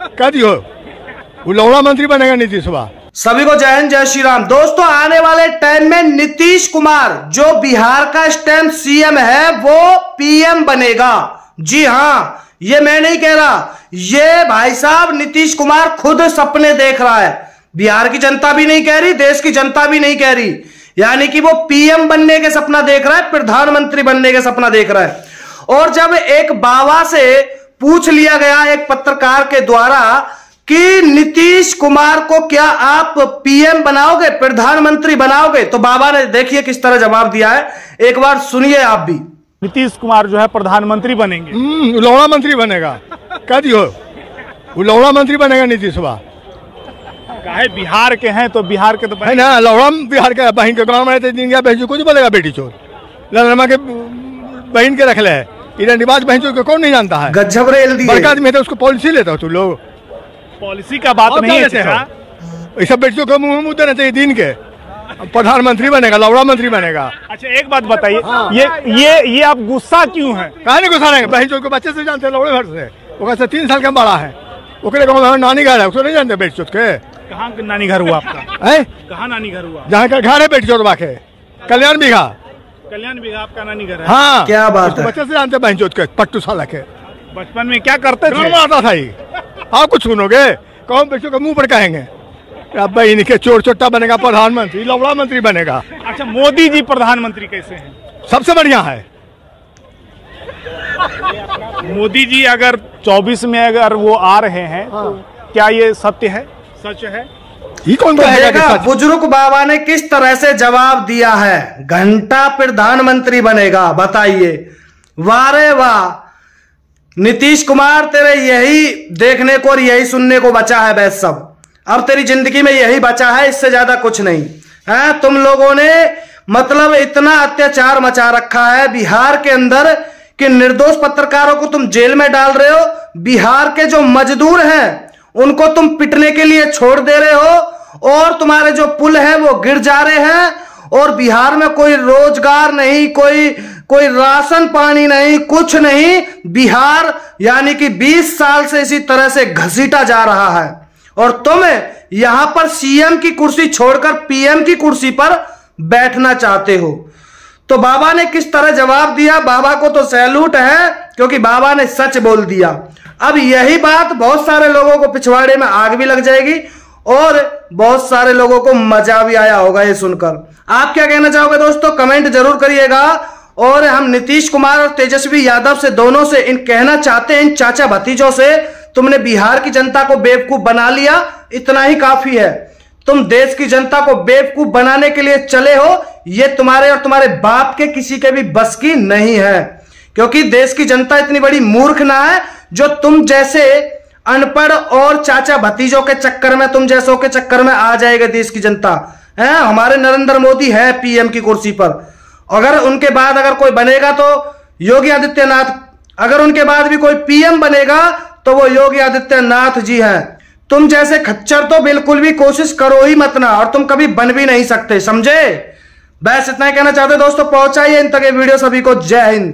कह दियो वो लौड़ा मंत्री बनेगा नीतीश बा। सभी को जय हिंद जय श्री राम। दोस्तों आने वाले टाइम में नीतीश कुमार जो बिहार का स्टैम्प सीएम है वो पीएम बनेगा। जी हाँ, ये मैं नहीं कह रहा, ये भाई साहब नीतीश कुमार खुद सपने देख रहा है। बिहार की जनता भी नहीं कह रही, देश की जनता भी नहीं कह रही, यानी कि वो पीएम बनने के सपना देख रहा है, प्रधानमंत्री बनने के सपना देख रहा है। और जब एक बाबा से पूछ लिया गया एक पत्रकार के द्वारा कि नीतीश कुमार को क्या आप पीएम बनाओगे, प्रधानमंत्री बनाओगे, तो बाबा ने देखिए किस तरह जवाब दिया है, एक बार सुनिए आप भी। नीतीश कुमार जो है प्रधानमंत्री बनेंगे। लौड़ा मंत्री बनेगा। कह दियो वो लौड़ा मंत्री बनेगा नीतीश बा। काहे बिहार के हैं तो बिहार के तो है ना, लौड़ा बिहार के बहन के गाँव में रहते दिन गया बहन कुछ बोलेगा बेटी चोर लड़मा के बहन के रख ले रिवाज बहन चोर को कौन नहीं जानता है। गजब रेल दी बड़का आदमी है तो उसको पॉलिसी लेता हो तू लोग। पॉलिसी का बात नहीं है, ये सब बेटियों को मुंह देना चाहिए दिन के। प्रधानमंत्री बनेगा, लौड़ा मंत्री बनेगा। अच्छा एक बात बताइए, हाँ। ये आप गुस्सा क्यों है? कहा नहीं गुस्सा रहेगा, बहन चोर को बच्चे से जानते हैं, लौड़े भर से वो से 3 साल का बड़ा है, ओकरे गाँव नानी घर है, उसको नहीं जानते बेटी चोर के। कहाँ नानी घर हुआ आपका? है कहाँ नानी घर हुआ? जहाँ का घर है बेटी चोर बाके कल्याण बिघा आपका नानी घर है। हाँ क्या बात है, बच्चे से जानते बहन चोर के पट्टू साला के। बचपन में क्या करते थे? आता था ही। आप कुछ सुनोगे कौन बेटियों के मुंह पर कहेंगे अब इनके चोर चोट्टा बनेगा प्रधानमंत्री, लौड़ा मंत्री बनेगा। अच्छा मोदी जी प्रधानमंत्री कैसे हैं? सबसे बढ़िया है। मोदी जी अगर 24 में अगर वो आ रहे हैं तो क्या ये सत्य है, सच है? ये कौन कहेगा? बुजुर्ग बाबा ने किस तरह से जवाब दिया है, घंटा प्रधानमंत्री बनेगा। बताइए, वाह रे वाह नीतीश कुमार, तेरे यही देखने को और यही सुनने को बचा है बस सब। अब तेरी जिंदगी में यही बचा है, इससे ज्यादा कुछ नहीं है। तुम लोगों ने मतलब इतना अत्याचार मचा रखा है बिहार के अंदर कि निर्दोष पत्रकारों को तुम जेल में डाल रहे हो, बिहार के जो मजदूर हैं उनको तुम पिटने के लिए छोड़ दे रहे हो, और तुम्हारे जो पुल हैं वो गिर जा रहे हैं, और बिहार में कोई रोजगार नहीं, कोई राशन पानी नहीं, कुछ नहीं। बिहार यानी कि 20 साल से इसी तरह से घसीटा जा रहा है, और तुम यहां पर सीएम की कुर्सी छोड़कर पीएम की कुर्सी पर बैठना चाहते हो। तो बाबा ने किस तरह जवाब दिया, बाबा को तो सैल्यूट है, क्योंकि बाबा ने सच बोल दिया। अब यही बात बहुत सारे लोगों को पिछवाड़े में आग भी लग जाएगी, और बहुत सारे लोगों को मजा भी आया होगा ये सुनकर। आप क्या कहना चाहोगे दोस्तों, कमेंट जरूर करिएगा। और हम नीतीश कुमार और तेजस्वी यादव से, दोनों से इन कहना चाहते हैं, इन चाचा भतीजों से, तुमने बिहार की जनता को बेवकूफ बना लिया, इतना ही काफी है। तुम देश की जनता को बेवकूफ बनाने के लिए चले हो, ये तुम्हारे और तुम्हारे बाप के किसी के भी बस की नहीं है, क्योंकि देश की जनता इतनी बड़ी मूर्ख ना है जो तुम जैसे अनपढ़ और चाचा भतीजों के चक्कर में, तुम जैसों के चक्कर में आ जाएगा देश की जनता। है हमारे नरेंद्र मोदी है पीएम की कुर्सी पर, अगर उनके बाद अगर कोई बनेगा तो योगी आदित्यनाथ, अगर उनके बाद भी कोई पीएम बनेगा तो वो योगी आदित्यनाथ जी हैं। तुम जैसे खच्चर तो बिल्कुल भी कोशिश करो ही मत ना, और तुम कभी बन भी नहीं सकते, समझे? बस इतना ही कहना चाहते दोस्तों, पहुंचाइए इन तक ये वीडियो सभी को। जय हिंद।